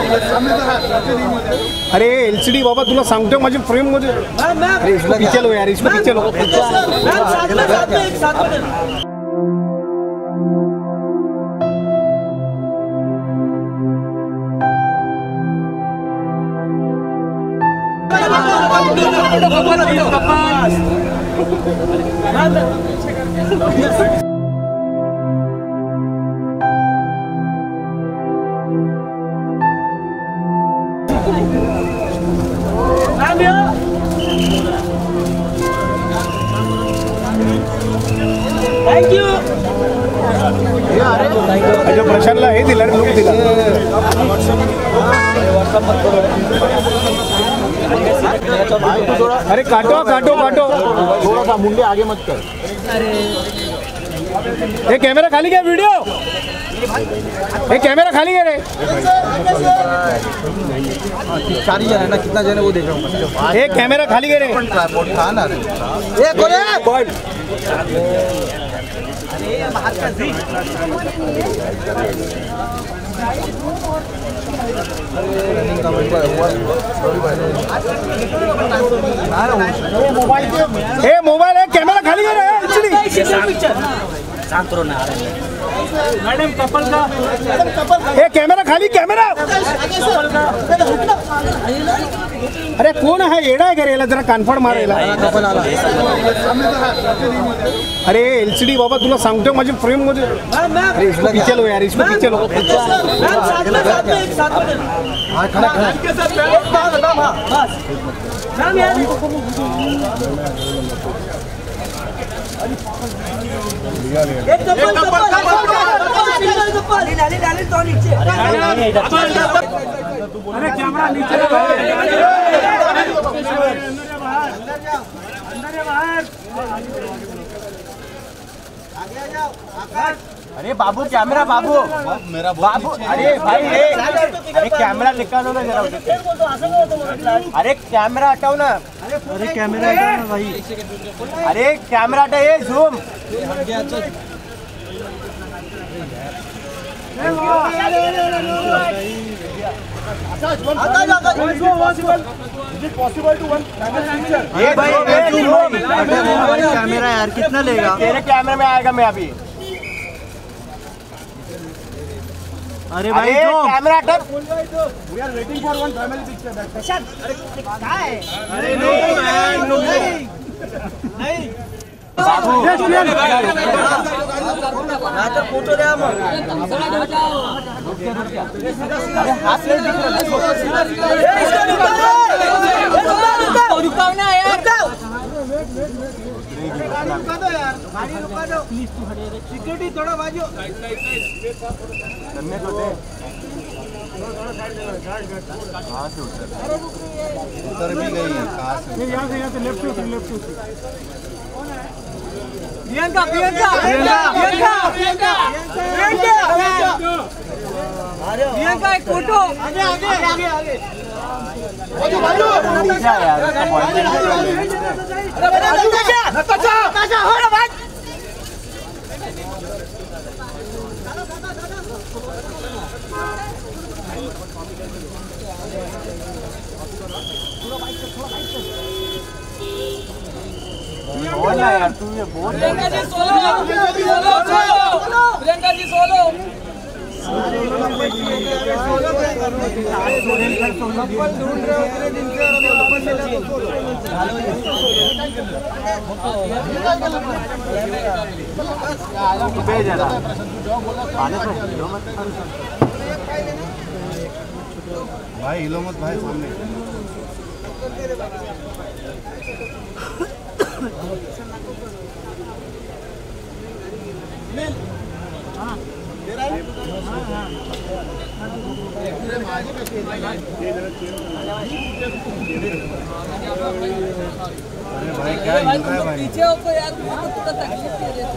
अरे एलसीडी बाबा तुला सांगतो माझी फ्रेम मध्ये पीछे लो यार, इसको पीछे लो। Thank you. जो प्रशांतला हे दिला लुक दिला। अरे काटो काटो काटो, थोड़ा सा मुंडे आगे मत कर। ये कैमरा खाली क्या वीडियो? ये कैमरा खाली है रे। चार जन है ना, कितना जन है वो देख रहा हूँ। ये कैमरा खाली है रे। था ना ये कौन है? मोबाइल है, कैमरा खाली है रे। शांत रहो ना मैडम, कपल का ये कैमरा खाली, कैमरा। अरे कौन है? येडा है करेला, जरा कानफड मारेला। अरे एलसीडी बाबा तुला सांगतो माझी फ्रेम मध्ये पीछे लो यार, इसको पीछे लो। अरे कैमरा नीचे अरे बाबू कैमरा, बाबू मेरा बाबू। अरे भाई अरे कैमरा निकालो ना जरा, अरे कैमरा हटाओ ना। अरे कैमरा हटाओ ना भाई, अरे कैमरा हटाइए, जूम। ये भाई कैमरा यार कितना लेगा? तेरे कैमरे में आएगा मैं अभी। अरे भाई कैमरा हटा। We are waiting for one family picture. अरे काय है? अरे नो नहीं बाबू, तो फोटो ले मग। हाथ में दिख रुकाओ ना यार, गाड़ी रुका दो प्लीज। सिक्योरिटी थोड़ा बाजू करने को दे। कहाँ से उतर भी गई? कहाँ से? यहाँ से लेफ्ट से, लेफ्ट से। प्रियंका प्रियंका प्रियंका प्रियंका प्रियंका प्रियंका प्रियंका, एक फोटो। आगे आगे आगे आगे यार तू ये बोल। Priyanka ji solo, Priyanka ji solo. भाई हिलो मत भाई, सामने भाई क्या है भाई? पीछे हो तो यार थोड़ा तकलीफ दे रहे।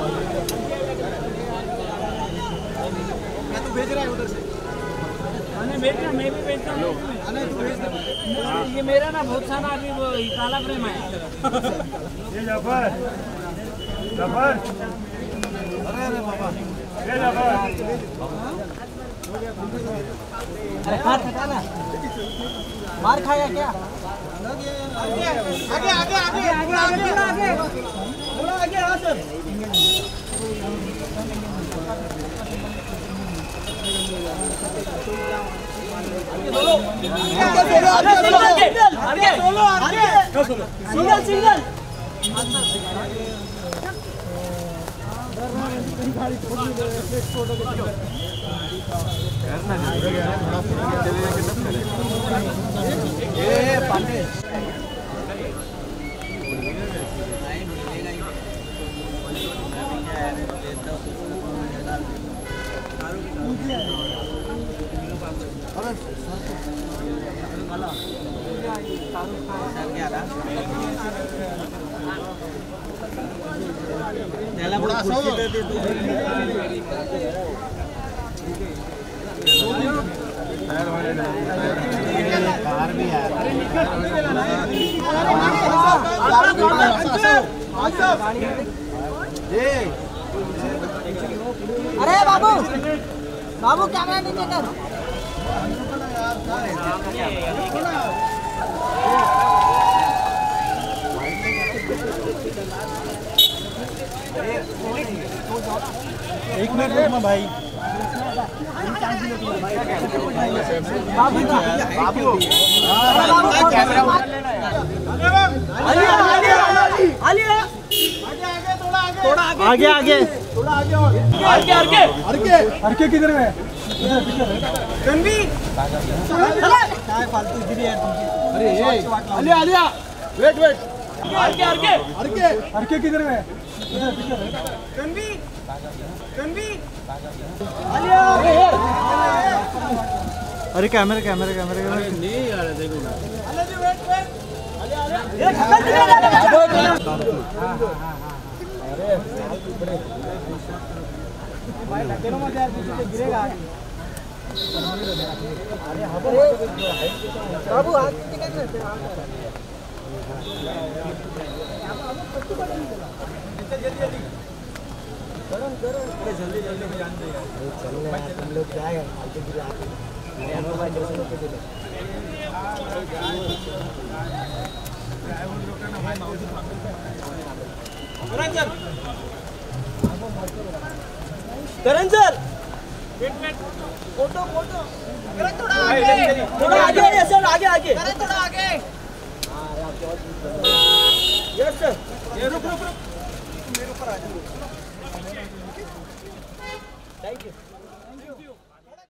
भेज रहा है उधर से। मैं भी बेचता हूँ। ये मेरा ना बहुत सारा अभी वो काला प्रेम है। ये जफर जफर अरे बाबा ये जफर अरे हाथ हटाना मार खाया क्या आगे आगे आगे आगे आगे आगे थोड़ा आगे हाँ सर सिंगल सिंगल अरे बाबू बाबू कैमरा नीचे कर एक मिनट रुकना भाई बाबू कैमरा आगे आगे थोड़ा आगे आगे आगे आगे अरके किधर है रणवीर काय फालतू गिरी है तुमची अरे आलिया आलिया वेट वेट आगे आगे आगे अरके किधर है रणवीर रणवीर अरे कैमरा कैमरा कैमरा नहीं यार देखो वेट वेट बाबू हाथ नीचे कर जल्दी जल्दी में जानते हैं हम लोग क्या है करण सर फोटो फोटो थोड़ा आगे सर आगे आगे थोड़ा आगे यस सर रुक रुक रुक मेरे ऊपर आ जाओ थैंक यू